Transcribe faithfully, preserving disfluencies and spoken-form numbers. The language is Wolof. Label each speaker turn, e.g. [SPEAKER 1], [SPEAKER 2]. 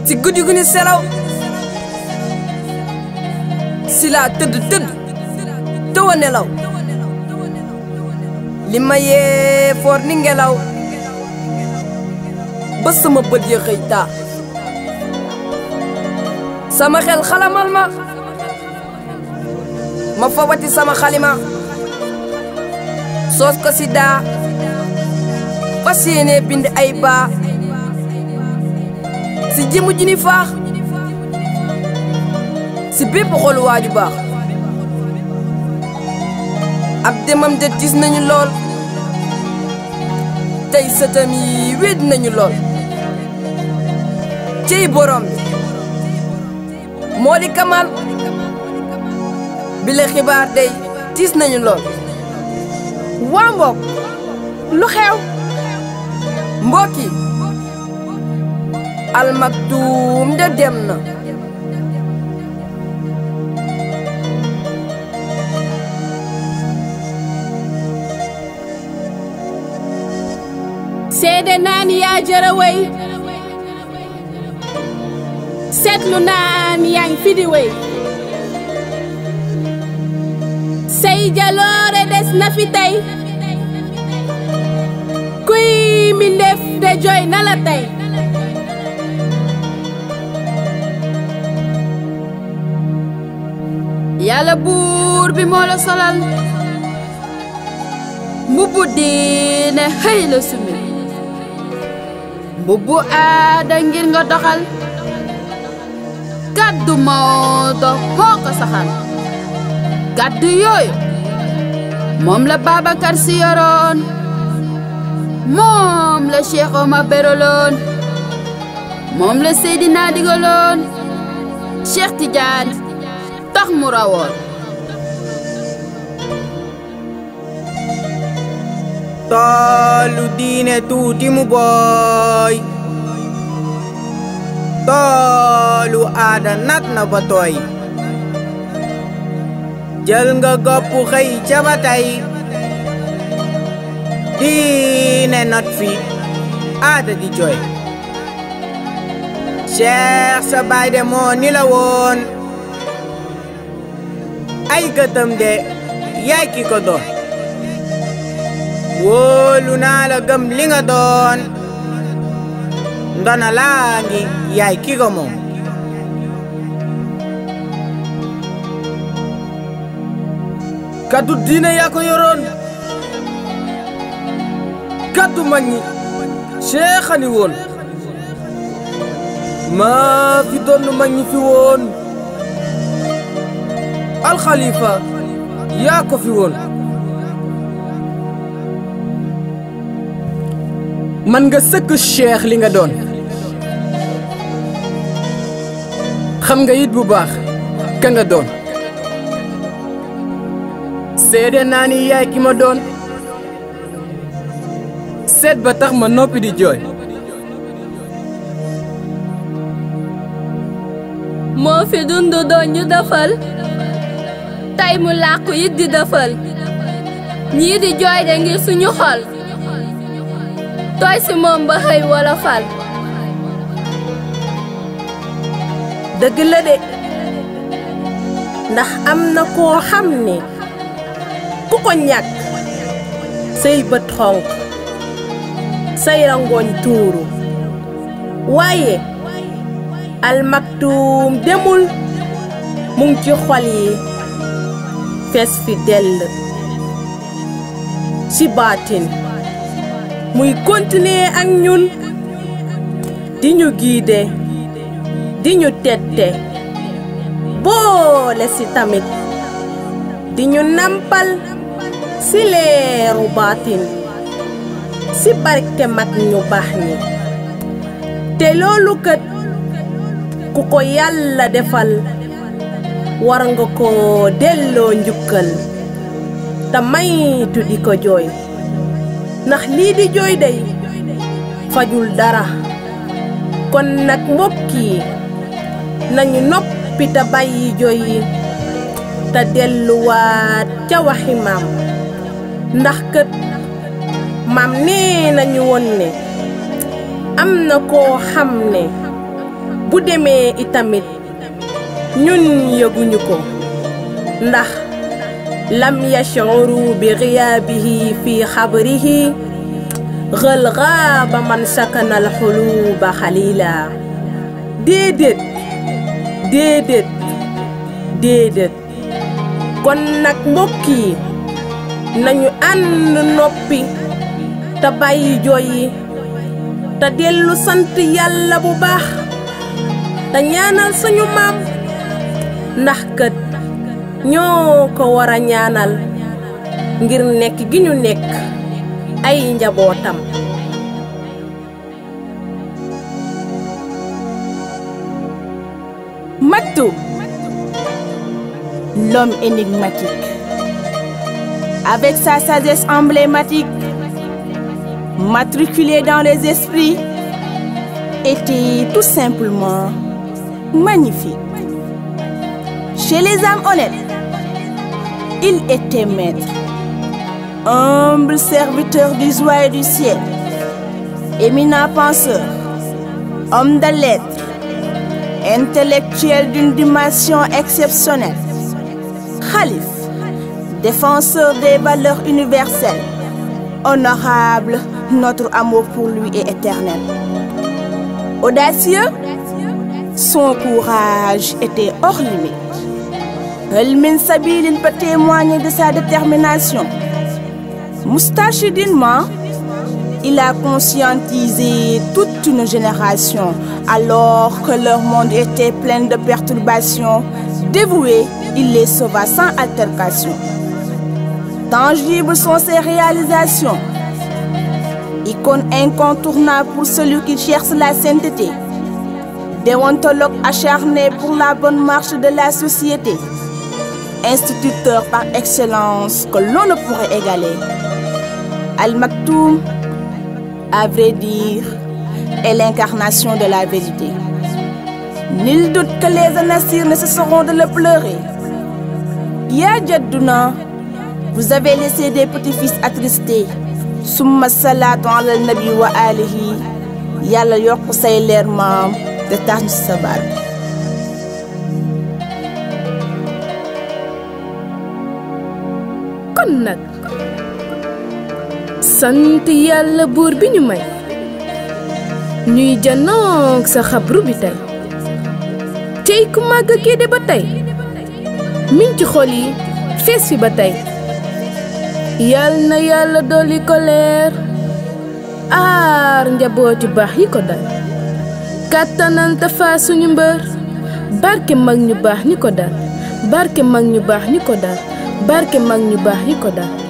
[SPEAKER 1] si guddi gu ni selaw si laa tëdd tëdd tëw a nelaw li ma yee foor ni ngelaw ba sama bët ya xëy taa sama xel xalamal ma ma fawati sama xalima soos ko si daa fas yéene bind ay baa si jëmu ji ni faax si bépp xolu waaju baax ab demam de gis nañu lool tey sëtam yi wéet nañu lool cey borom bi moo di kamal bi la xibaar dey tiis nañu lool waa mbokk lu xew mbokki Al Maktoum de dem na
[SPEAKER 2] seede naa ni yaa jara way seetlu naa ni yaa ngi fi di way say jaloore des na fi tey kuy mbindeef de jooy na la tey yàlla buur bi moo la solal mbubbu diine xëy la sumi mbubbu aada ngir nga doxal kàddu Maodo xoo ko saxal kàddu yooyu moom la Babacar Si yoroon moom la Cheikh Omar beroloon moom la Seydina digaloon Cheikh Tidiane tax mu rawoon
[SPEAKER 3] toolu diine tuuti mu booy toolu aada nat na ba tooy jël nga gopp xëy ca ba tey diine not fi aada di jooy Cheikh sa baay de moo ni la woon ay gëtëm de yaay ki ko doon wóolu naa la gëm li nga doon ndona laa ngi yaay ki ko moom
[SPEAKER 1] kaddu diine yaa ko yoroon kaddu mag ñi Cheikh ani woon maa fi doon mag ñi fi woon alxalifa yaa ko fi woon man nga sëkk Cheikh li nga doon xam nga it bu baax ka nga doon seede naa ni yaay ki ma doon seet ba tax ma noppi di jooy
[SPEAKER 2] moo fi dund doon ñu defal tey mu làqu it di defal ñii di jooy de ngir suñu xol tooy si moom ba xëy wala fal
[SPEAKER 4] dëgg la de ndax am na koo xam ne ku ko ñàkk say bët xonq say rangooñ tuuru waaye Al Maktoum demul mu ngi ci xol yi fees fi dell ci baatin muy continuer ak ñun di ñu giide di ñu tette boole ci tamit di ñu nampal ci leeru baatin ci barke mag ñu baax ñi te loolu kët ku ko yàlla defal war nga ko delloo njukkal te maytu di ko jooy ndax lii di jooy day fajul dara kon nag mbokk yi nañu noppi te bàyyi jooy yi te delluwaat ca waxi maam ndax kët maam nee nañu woon ne am na koo xam ne bu demee itamit ñun yëguñu ko ndax lam yashuru bi ghiyaabihi fi xabrihi xël xaaba man sakanal xuluuba xalila déedéet déedéet déedéet kon nag mbokk yi nañu ànd noppi te bàyyi jooy yi te dellu sant yàlla bu baax te ñaanal suñu maam ndax kët ñoo ko war a ñaanal ngir nekk gi ñu nekk ay njabootam.
[SPEAKER 5] Maktoum, l'homme énigmatique, avec sa sagesse emblématique, matriculé dans les esprits, était tout simplement magnifique. Chez les âmes honnêtes, il était maître, humble serviteur du joie et du ciel, éminent penseur, homme de lettres, intellectuel d'une dimension exceptionnelle, khalife, défenseur des valeurs universelles, honorable, notre amour pour lui est éternel. Audacieux, son courage était hors limite. Helmin Sabilin peut témoigner de sa détermination. Moustachidinement, il a conscientisé toute une génération alors que leur monde était plein de perturbations. Dévoué, il les sauva sans altercation. Tangibles sont ses réalisations. Icône incontournable pour celui qui cherche la sainteté. Déontologue acharné pour la bonne marche de la société. Instituteur par excellence que l'on ne pourrait égaler. Al-Maktoum, à vrai dire, est l'incarnation de la vérité. Nul doute que les anassirs ne cesseront de le pleurer. Ya Jaddouna, vous avez laissé des petits-fils attristés. Summa salatu ala nabi wa alihi. Yalla yokk say leer maam de tax ñu sa baat.
[SPEAKER 2] kon nag sant yàlla buur bi ñu may ñuy janoog sa xabru bi tey tey ku màgg kii de ba tey miñ ci xol yi fees fi ba tey yal na yàlla dolli ko leer aar njabooti baax yi ko dal kàttanante faa suñu mbër barke mag ñu baax ñi ko dal barke mag ñu baax ñi ko dal barke mag ñu baax ñi ko dal